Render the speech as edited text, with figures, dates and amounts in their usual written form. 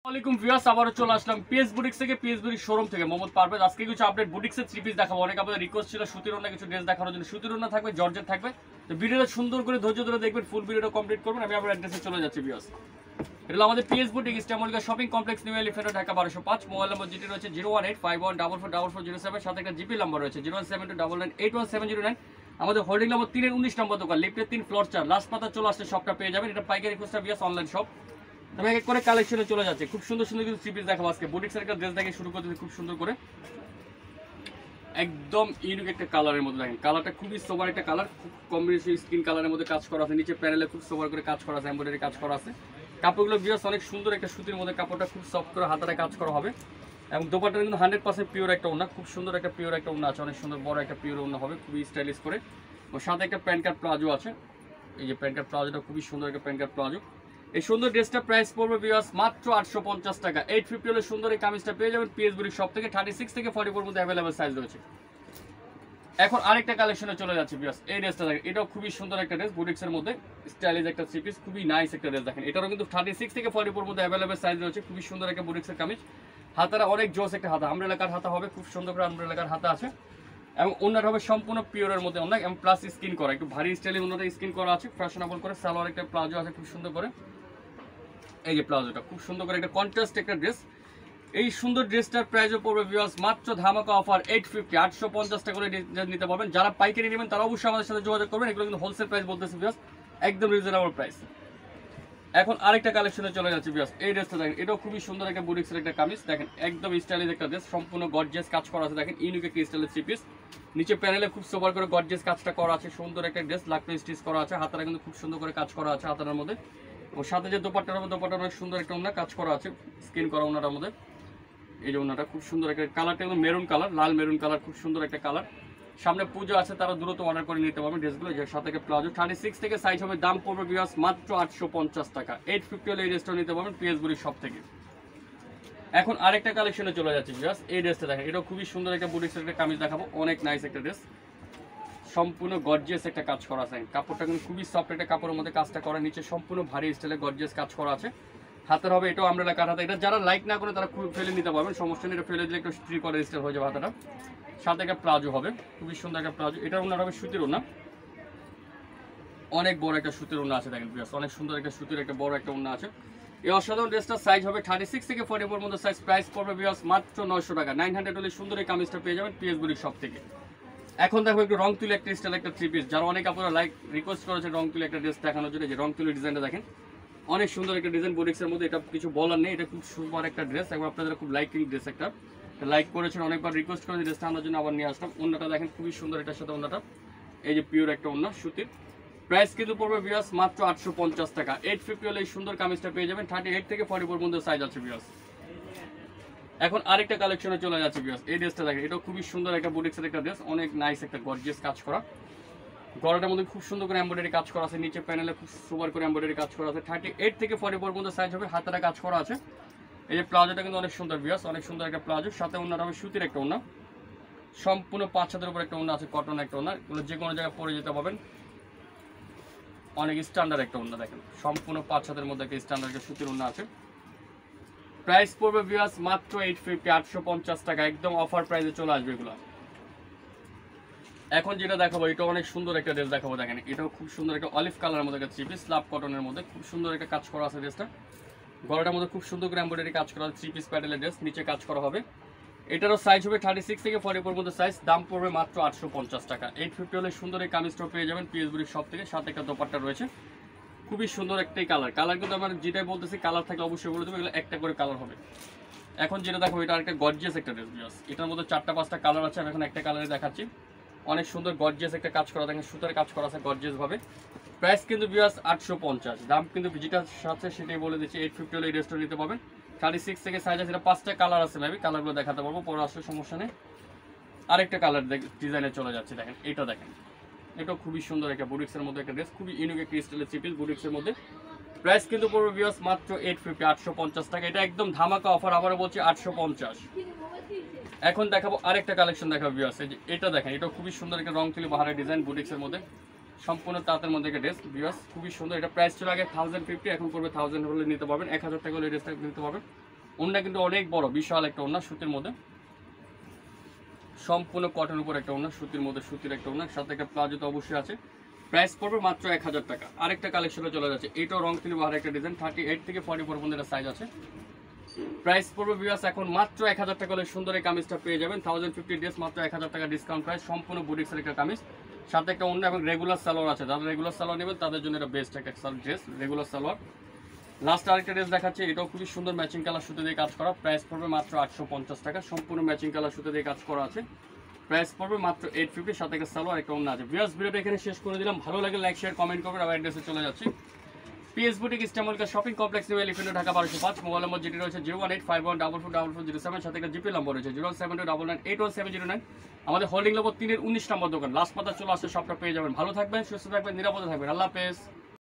আসসালামাইকুম ভিউয়ার্স, আবারও চলে আসলাম পিএস বুটিক্স থেকে, পিএস বুটিক শোরুম থেকে মোহাম্মদ পারভেজ। আজকে কিছু আপডেট বুটিক্সের থ্রি পিস দেখাবো। অনেক আপনাদের রিকোয়েস্ট ছিল সুতির ওন্না কিছু ড্রেস দেখানোর জন্য। সুতির ওন্না থাকবে, জর্জেট থাকবে। তো ভিডিওটা সুন্দর করে ধৈর্য ধরে দেখবেন, ফুল ভিডিওটা কমপ্লিট করবেন। আমি আমার অ্যাড্রেসে চলে যাচ্ছি ভিউয়ার্স। এটা হলো আমাদের পিএস বুটিক ইস্টামলিকা shopping complex, new elephant Dhaka 1205। Mobile number যেটি রয়েছে 01851444407, সাথে একটা জিপি নাম্বার রয়েছে 01729981709। আমাদের হোল্ডিং নম্বর 3 এর 19 নম্বর দোকান, লিফটের 3 ফ্লোর 4, লাস্ট পাতা চলে আসলে সবটা পেয়ে যাবেন। এটা পাইকারি খুচরা ভিউয়ার্স অনলাইন শপ। তবে এক করে কালেকশনে চলে যাচ্ছে। খুব সুন্দর সুন্দর কিছু থ্রি পিস দেখাবো আজকে। বুটিক্সের একটা ড্রেস দেখে শুরু করতে খুব সুন্দর করে, একদম ইউনিক একটা কালারের মধ্যে দেখেন। কালারটা খুবই সোবার একটা কালার, খুব কম্বিনেশন স্কিন কালারের মধ্যে কাজ করা আছে। নিচে প্যানেলে খুব সোবার করে কাজ করা আছে, এমব্রয়ডারি কাজ করা আছে। কাপড়গুলো ভিউয়ার্স অনেক সুন্দর একটা সুতির মধ্যে, কাপড়টা খুব সফট করে হাতারে কাজ করা হবে। এবং দোপাট্টা কিন্তু 100% পিওর একটা ওড়না, খুব সুন্দর একটা পিওর একটা ওড়না আছে। অনেক সুন্দর বড় একটা পিওর ওড়না হবে, খুবই স্টাইলিশ করে। ওর সাথে একটা প্যান্ট কাট প্লাজো আছে। এই যে প্যান্ট কাট প্লাজোটা খুবই সুন্দর একটা প্যান্ট কাট প্লাজো। এই সুন্দর ড্রেসটা প্রাইস পড়বে ভিউয়ার্স মাত্র 850 টাকা। 850 হলে সুন্দর এই কামিজটা পেয়ে যাবেন পিএস বুটিক শপ থেকে। 36 থেকে 44 মধ্যে অ্যাভেলেবল সাইজ রয়েছে। এখন আরেকটা কালেকশনে চলে যাচ্ছে ভিউয়ার্স। এই ড্রেসটা দেখেন, এটাও খুবই সুন্দর একটা ড্রেস, বুটিক্সের মধ্যে স্টাইলিশ একটা থ্রি পিস, খুবই নাইস একটা ড্রেস দেখেন। এটারও কিন্তু 36 থেকে 44 মধ্যে অ্যাভেলেবল সাইজ রয়েছে। খুবই সুন্দর একটা বুটিক্সের কামিজ। হাতারা অনেক জোস একটা হাতা, আমব্রেলা কাট হাতা হবে, খুব সুন্দর করে আমব্রেলা কাট হাতা আছে। এবং ওনার হবে সম্পূর্ণ পিওরের মধ্যে ওনার, এবং প্লাস স্কিন করা, একটু ভারী স্টাইলে ওনাটা স্কিন করা আছে, ফ্যাশনেবল করে। সালোয়ার একটা প্লাজো আছে খুব সুন্দর করে। এই যে প্লাজোটা খুব সুন্দর করে একটা কন্ট্রাস্ট একটা ড্রেস। এই সুন্দর ড্রেসটার প্রাইসও পড়বে ভিউয়ার্স মাত্র ধামাকা অফার 850, 850 টাকা করে নিতে পারবেন। যারা পাইকারি নেবেন তারা অবশ্যই আমাদের সাথে যোগাযোগ করবেন। এগুলো কিন্তু হোলসেল প্রাইস বলতেছে ভিউয়ার্স, একদম রিজনেবল প্রাইস। এখন আরেকটা কালেকশনে চলে যাচ্ছে ভিউয়ার্স। এই ড্রেসটা দেখেন, এটাও খুবই সুন্দর একটা বুটিক্সের একটা কামিজ দেখেন, একদম স্টাইলিশ একটা ড্রেস, সম্পূর্ণ গর্জিয়াস কাজ করা আছে দেখেন, ইউনিক একটা স্টাইলের থ্রি পিস। নিচে প্যানেলে খুব সোবার করে গর্জিয়াস কাজটা করা আছে, সুন্দর একটা ড্রেস, লাকড়ি স্টিচ করা আছে। হাতারা কিন্তু খুব সুন্দর করে কাজ করা আছে হাতার মধ্যে। ওর সাথে যে দোপাট্টার হবে, দোপাট্টা অনেক সুন্দর একটা ওড়না কাজ করা আছে, স্কিন করা ওড়নাটার মধ্যে। এই যে ওড়নাটা খুব সুন্দর একটা কালারটা, একদম মেরুন কালার, লাল মেরুন কালার, খুব সুন্দর একটা কালার। সামনে পুজো আছে, তারা দ্রুত অর্ডার করে নিতে পারবেন ড্রেসগুলো। যে সাথে প্লাজো 36 থেকে সাইজ হবে, দাম পড়বে ভিউয়ার্স মাত্র 850 টাকা। 850 হলে এই ড্রেসটা নিতে পারবেন পিএস বুটিক শপ থেকে। এখন আরেকটা কালেকশনে চলে যাচ্ছে ভিউয়ার্স। এই ড্রেসটা দেখেন, এটাও খুবই সুন্দর একটা বুটিক্সের একটা কামিজ দেখাবো, অনেক নাইস একটা ড্রেস, সম্পূর্ণ গর্জিয়াস একটা কাজ করা আছে। কাপড়টা কিন্তু খুবই সফট একটা কাপড়ের মধ্যে কাজটা করা, নিচে সম্পূর্ণ ভারী স্টাইলে গর্জিয়াস কাজ করা আছে। হাতের হবে এটাও আমব্রেলা কাট হাতা। এটা যারা লাইক না করে তারা ফেলে নিতে পারবেন, সমস্যা নেই। এটা ফেলে দিলে একটু স্ট্রি করে স্টাইল হয়ে যাবে হাতাটা। সাথে একটা প্লাজো হবে, খুবই সুন্দর একটা প্লাজো। এটার ওনার হবে সুতির ওনা, অনেক বড় একটা সুতির ওনা আছে দেখেন ভিউয়ার্স, অনেক সুন্দর একটা সুতির একটা বড় একটা ওনা আছে। এই অসাধারণ ড্রেসটার সাইজ হবে 36 থেকে 44 মধ্যে সাইজ। প্রাইস পড়বে ভিউয়ার্স মাত্র 900 টাকা। 900 হলে সুন্দর এই কামিজটা পেয়ে যাবেন পিএস বুটিক শপ থেকে। এখন দেখো একটু রং তুলি একটা স্টাইল একটা থ্রি পিস, যারা অনেক আপনারা লাইক রিকোয়েস্ট করেছেন রং তুলি একটা ড্রেস দেখানোর জন্য। যে রং তুলি ডিজাইনটা দেখেন, অনেক সুন্দর একটা ডিজাইন বুটিক্সের মধ্যে। এটা কিছু বলার নেই, এটা খুব সুন্দর একটা ড্রেস, এবং আপনাদের খুব লাইকিং ড্রেস একটা, লাইক করেছেন অনেকবার, রিকোয়েস্ট করেছেন ড্রেসটা আনার জন্য, আবার নিয়ে আসলাম। ওন্নাটা দেখেন খুবই সুন্দর, এটার সাথে ওন্নাটা এই যে পিওর একটা ওন্না সুতির। প্রাইস কিন্তু পড়বে ভিউয়ার্স মাত্র 850 টাকা। 850 হলে এই সুন্দর কামিজটা পেয়ে যাবেন। 38 থেকে 44 মধ্যে সাইজ আছে ভিউয়ার্স। এখন আরেকটা কালেকশনে চলে যাচ্ছে ভিউয়ার্স। এই ড্রেসটা দেখেন, এটা খুবই সুন্দর একটা বুটিক্সের একটা ড্রেস, অনেক নাইস একটা গর্জিয়াস কাজ করা। গলাটার মধ্যে খুব সুন্দর করে এমব্রয়ডারি কাজ করা আছে, নিচে প্যানেলে খুব সুপার করে এমব্রয়ডারি কাজ করা আছে। 38 থেকে 44 মধ্যে সাইজ হবে, হাতাটা কাজ করা আছে। এই যে প্লাজোটা কিন্তু অনেক সুন্দর ভিউয়ার্স, অনেক সুন্দর একটা প্লাজো। সাথে ওনার হবে সুতির একটা ওনা, সম্পূর্ণ 5 হাতের উপর একটা ওনা আছে, কটন একটা ওনা। এগুলো যে কোনো জায়গায় পরে যেতে পারবেন, অনেক স্ট্যান্ডার্ড একটা ওনা দেখেন, সম্পূর্ণ 5 হাতের মধ্যে একটা স্ট্যান্ডার্ড একটা সুতির ওনা আছে। প্রাইস পড়বে ভিউয়ার্স মাত্র 850, 850 টাকা, একদম অফার প্রাইসে চলে আসবে এগুলো। এখন যেটা দেখাবো, এটা অনেক সুন্দর একটা ড্রেস দেখাবো দেখেন, এটাও খুব সুন্দর একটা অলিভ কালারের মধ্যে একটা থ্রি পিস, স্ল্যাব কটনের মধ্যে খুব সুন্দর একটা কাজ করা আছে ড্রেসটা। গলাটার মধ্যে খুব সুন্দর করে এমব্রয়ডারি কাজ করা আছে, থ্রি পিস প্যাডেলের ড্রেস, নিচে কাজ করা হবে। এটারও সাইজ হবে 36 থেকে 44 মধ্যে সাইজ, দাম পড়বে মাত্র 850 টাকা। 850 হলে সুন্দর এই কামিজটা পেয়ে যাবেন পিএস বুটিক শপ থেকে। সাথে একটা দোপাট্টা রয়েছে, খুবই সুন্দর একটাই কালার। কালার কিন্তু আমার যেটাই বলতেছি, কালার থাকলে অবশ্যই বলে দেবো, এগুলো একটা করে কালার হবে। এখন যেটা দেখো, এটা আরেকটা গর্জিয়াস একটা ড্রেস ভিউয়ার্স। এটার মধ্যে 4টা-5টা কালার আছে, আমি এখন একটা কালারে দেখাচ্ছি। অনেক সুন্দর গর্জিয়াস একটা কাজ করা দেখেন, সুতার কাজ করা আছে গর্জিয়াস ভাবে। প্রাইস কিন্তু ভিউয়ার্স 850, দাম কিন্তু যেটা সাথে সেটাই বলে দিচ্ছি। 850 হলে এই ড্রেসটা নিতে পারবেন। 36 থেকে সাইজ আছে, এটা 5টা কালার আছে মেবি, কালারগুলো দেখাতে পারবো পরে আসলে, সমস্যা নেই। আরেকটা কালার ডিজাইনে চলে যাচ্ছে দেখেন, এটা দেখেন, এটাও খুবই সুন্দর একটা বুটিক্সের মধ্যে একটা ড্রেস, খুবই ইউনিক একটা স্টাইলের থ্রি পিস বুটিক্সের মধ্যে। প্রাইস কিন্তু পড়বে ভিউয়ার্স মাত্র 850, 850 টাকা। এটা একদম ধামাকা অফার, আবারও বলছি 850। এখন দেখাবো আরেকটা কালেকশন দেখাবো ভিউয়ার্স। এই যে এটা দেখেন, এটা খুবই সুন্দর একটা রং তুলি বাহারের ডিজাইন বুটিক্সের মধ্যে, সম্পূর্ণ তাঁতের মধ্যে একটা ড্রেস ভিউয়ার্স, খুবই সুন্দর। এটা প্রাইস ছিল আগে 1050, এখন পড়বে 1000 হলে নিতে পারবেন। 1000 টাকা হলে এই ড্রেসটা নিতে পারবেন। ওড়না কিন্তু অনেক বড়, বিশাল একটা ওড়না সুতির মধ্যে, সম্পূর্ণ কটন উপর একটা ওড়না, সুতির মধ্যে সুতির একটা ওড়না, সাথে একটা প্লাজো তো অবশ্যই আছে। প্রাইস পড়বে মাত্র 1000 টাকা। আরেকটা কালেকশনে চলে যাচ্ছে, এটাও রং তুলি আরেকটা ডিজাইন, 38 থেকে 44 পর্যন্ত সাইজ আছে। প্রাইস পড়বে ভিউয়ার্স এখন মাত্র 1000 টাকা হলে সুন্দর এই কামিজটা পেয়ে যাবেন। 1050 ড্রেস মাত্র 1000 টাকা ডিসকাউন্ট প্রাইস, সম্পূর্ণ বুটিক্সের একটা কামিজ, সাথে একটা ওড়না এবং রেগুলার সালোয়ার আছে। যারা রেগুলার সালোয়ার নেবেন তাদের জন্য এটা বেস্ট একটা ড্রেস, রেগুলার সালোয়ার। লাস্ট আরেকটা ড্রেস দেখাচ্ছে, এটাও খুবই সুন্দর ম্যাচিং কালার সুতো দিয়ে কাজ করা। প্রাইস পড়বে মাত্র 850 টাকা, সম্পূর্ণ ম্যাচিং কালার সুতো দিয়ে কাজ করা আছে। প্রাইস পড়বে মাত্র 850, সাথে একটা সালোয়ার একটা ওড়না আছে। ভিউয়ার্স ভিডিওটা এখানে শেষ করে দিলাম, ভালো লাগে লাইক শেয়ার কমেন্ট করবেন। আবার অ্যাড্রেসে চলে যাচ্ছি, পিএস বুটিক ইস্টামলকা shopping complex new elephant Dhaka 1205। Mobile number যেটি রয়েছে 01851444407, সাথে একটা জিপি নম্বর রয়েছে 07299811709। আমাদের হোল্ডিং নম্বর 3-19 নম্বর দোকান, লাস্ট পাতা চলে আসছে, সবটা পেয়ে যাবেন। ভালো থাকবেন, সুস্থ থাকবেন, নিরাপদে থাকবেন। আল্লাহ হাফেজ।